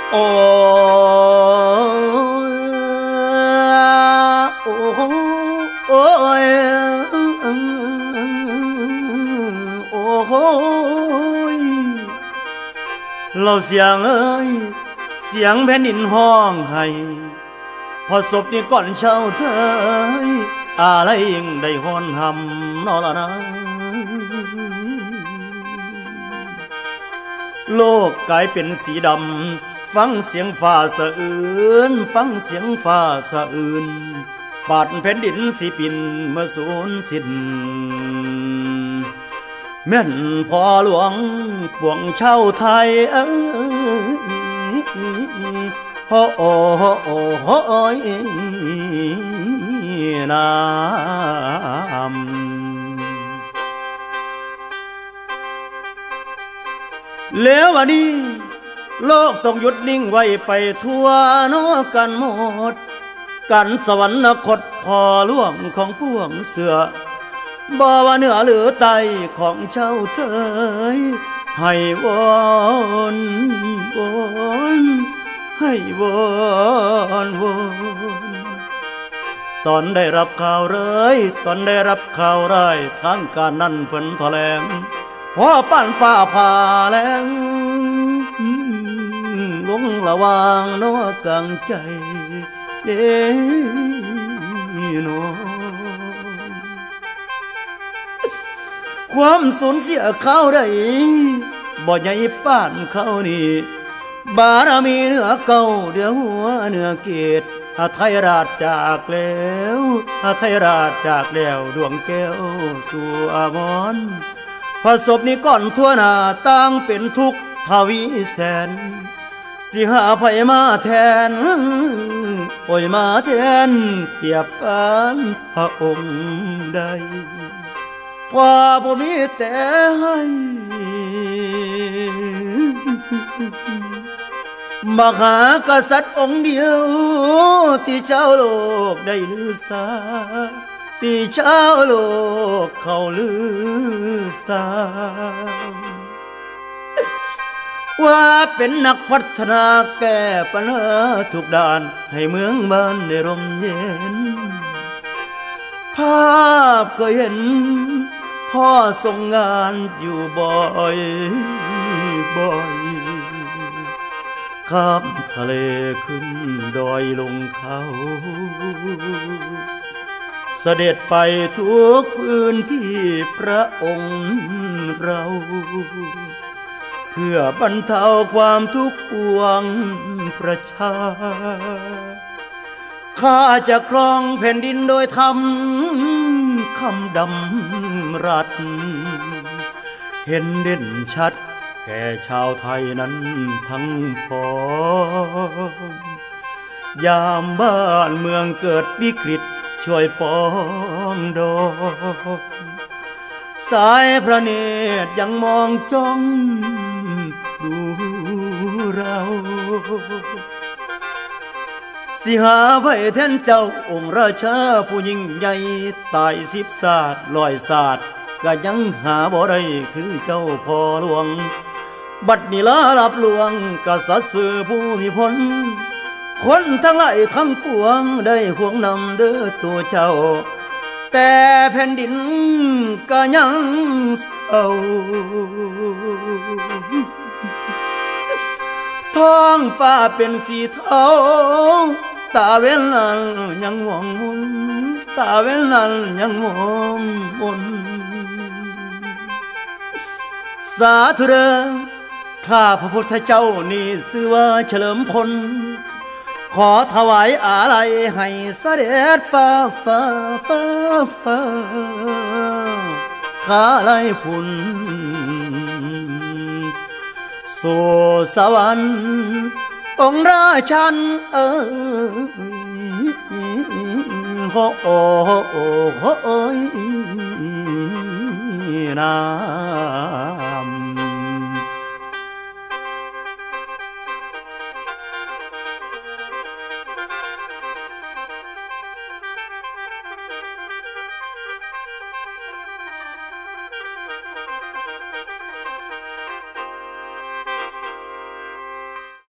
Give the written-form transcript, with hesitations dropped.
โอ้โอ้โอ้ยโอ้ยเราเสียงเอ้ยเสียงแผ่นดินห้องให้พอศพนี่ก่อนเช้าเธออะไรยิ่งได้ฮ้อนหำนอละนะโลกกลายเป็นสีดำฟังเสียงฟ้าสะอื้นฟังเสียงฟ้าสะอื้นบาดแผ่นดินสิปินเมื่อสูญสิ้นแม่นพ่อหลวงปวงชาวไทยโอ้โอ้โอ้โอ้ยน้ำแล้ววันนี้โลกต้องหยุดนิ่งไว้ไปทั่วนอกกันหมดกันสวรรคตพอล่วงของพวงเสือบ่ว่าเหนือหรือใต้ของเจ้าเธอให้วนวนให้วนตอนได้รับข่าวเลยตอนได้รับข่าวร้ายทางการนั้นเพิ่นแถลงพอปั้นฟ้าผ่าแรงลงระวางนอกลางใจเด้นอความสูญเสียเขาได้บ่ใหญ่ป้านเขานี่บารมีเหนือเก่าเดือหัวเหนือเกตไทยราชจากแล้วไทยราชจากแล้วดวงแก้วสู่อมรพอศพนี้ก่อนทั่วหน้าต่างเป็นทุกข์ทวีแสนสิหาไผมาแทนโอยมาแทนเปรียบปานพระองค์ใดพอบ่มีแต่ให้มหากษัตริย์องค์เดียวที่เจ้าโลกได้ลือสาที่เจ้าโลกเขาลือสาว่าเป็นนักพัฒนาแก้ปัญหาทุกด้านให้เมืองบ้านได้ร่มเย็นภาพเคยเห็นพ่อส่งงานอยู่บ่อยข้ามทะเลขึ้นดอยลงเขาเสด็จไปทุกพื้นที่พระองค์เราเพื่อบรรเทาความทุกข์ปวงประชาข้าจะครองแผ่นดินโดยธรรมคำดำรัสเห็นเด่นชัดแก่ชาวไทยนั้นทั้งพ้องยามบ้านเมืองเกิดวิกฤตช่วยปองดองสายพระเนตรยังมองจ้องดูเราสิหาไว้แทนเจ้าองค์ราชาผู้ยิ่งใหญ่ตาย10 ศาสตร์100 ศาสตร์ก็ยังหาบ่ได้คือเจ้าพ่อหลวงบัดนี้ลารับหลวงกษัตริย์สื่อผู้มีผลคนทั้งหลายทั้งปวงได้ห่วงนำเด้อตัวเจ้าแต่แผ่นดินก็ยังเศร้าท้องฟ้าเป็นสีเทาตาเวลนั้นยังมองมนตาเวลนั้นยังมองมนสาธุเด้อข้าพระพุทธเจ้านี่ชื่อว่าเฉลิมพลขอถวายอาลัยให้เสด็จฟ้าข้าไล่พุ่นสู่สวรรค์องค์ราชันโอ้โอ้โอ้ยนา